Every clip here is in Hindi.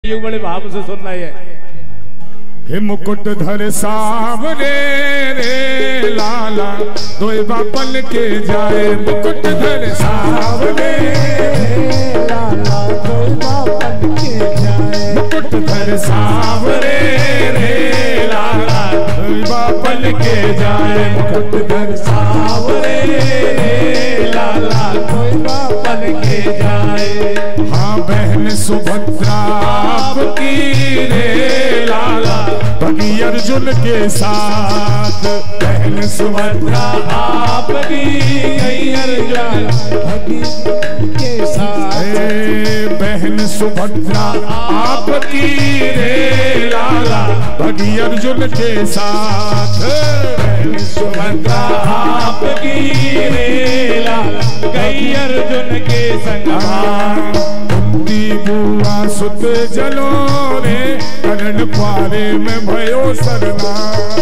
ये बड़े भाव से सुनना है। हे मुकुट धर सावरे रे लाला दोइबा पल के जाए। मुकुट धर सावरे लाला दोइबा पल के जाए। मुकुट धर सावरे रे लाला दोइबा पल के जाए। मुकुट धर सावरे रे लाला दोइबा पल के जाए। हाँ बहन सुभद्रा आपकी रे लाला भगी अर्जुन के साथ। बहन सुभद्रा आपकी गई अर्जुन भगी के साथ। बहन सुभद्रा आपकी रे लाला भगी अर्जुन के साथ। बहन सुभद्रा आपकी रे लाला गई अर्जुन के संग। बुआ सुत जलो रे करण क्वारे में भयो सरना।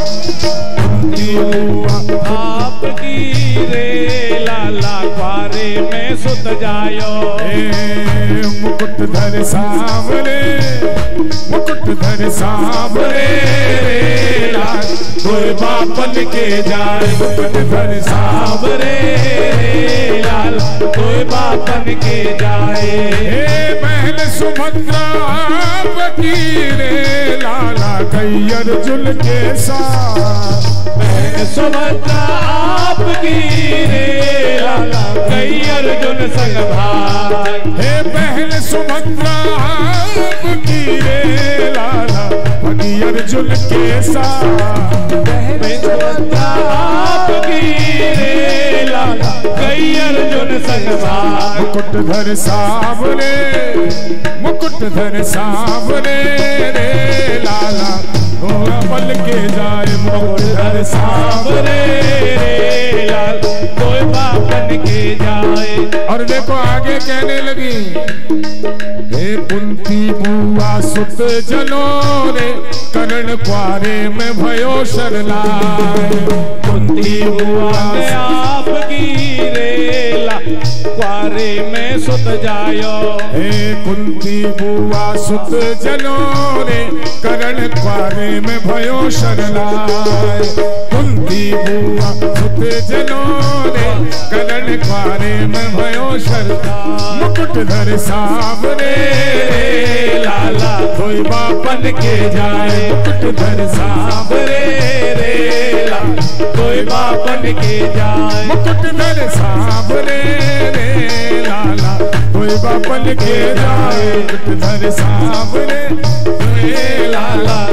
बुआ आपकी रे लाला क्वारे में सुत जायो। मुकुट धर सावरे मुकुट धर सावरे रे लाल दोइबा पल के जाए। मुकुट धर सावरे रे लाल दोइबा पल के जाए। बहन सुभद्रा आपकी रे लाला गई अर्जुन के साथ। बहन सुभद्रा आपकी रे लाला गई अर्जुन संग भाई। हे बहन सुभद्रा आपकी रे लाला भगी अर्जुन के साथ। बहन सुभद्रा आपकी रे लाला गई अर्जुन संग भाई। मुकुट धर सावरे मुकुट धर सावरे रे लाला दोइबा पल के जाए। मुकुट धर सावरे रे लाला दोइबा पल के जाए। और देखो आगे कहने लगी। हे कुंती बुआ सुत जलो रे करण क्वारे में भयो शरणाए। कुंती बुआ ने आपकी रे ला क्वारे में सुत जायो। हे कुंती बुआ सुत जलो रे करण क्वारे में भयो शरणाए। कुंती बुआ सुत जलो रे करण क्वारे में भयो शरणाए। मुकुट धर सावरे लाला दोइबा पल के जाए। मुकुट धर सावरे रे लाला दोइबा पल के जाए। मुकुट धर सावरे रे लाला दोइबा पल के जाए। मुकुट धर सावरे रे लाला